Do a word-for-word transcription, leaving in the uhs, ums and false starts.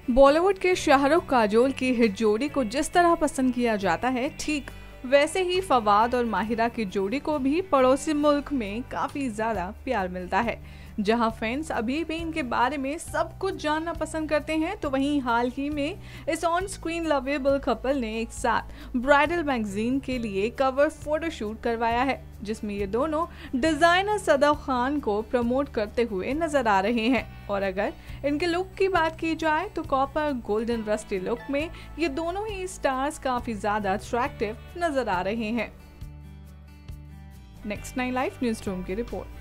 बॉलीवुड के शाहरुख काजोल की हिट जोड़ी को जिस तरह पसंद किया जाता है, ठीक वैसे ही फवाद और माहिरा की जोड़ी को भी पड़ोसी मुल्क में काफी ज्यादा प्यार मिलता है। जहां फैंस अभी भी इनके बारे में सब कुछ जानना पसंद करते हैं, तो वहीं हाल ही में इस ऑन स्क्रीन लवेबल कपल ने एक साथ ब्राइडल मैगजीन के लिए कवर फोटोशूट करवाया है, जिसमें ये दोनों डिजाइनर सदाब खान को प्रमोट करते हुए नजर आ रहे हैं। और अगर इनके लुक की बात की जाए तो कॉपर गोल्डन रस्टी लुक में ये दोनों ही स्टार्स काफी ज्यादा अट्रैक्टिव नजर आ रहे हैं। Next nine live news room की रिपोर्ट।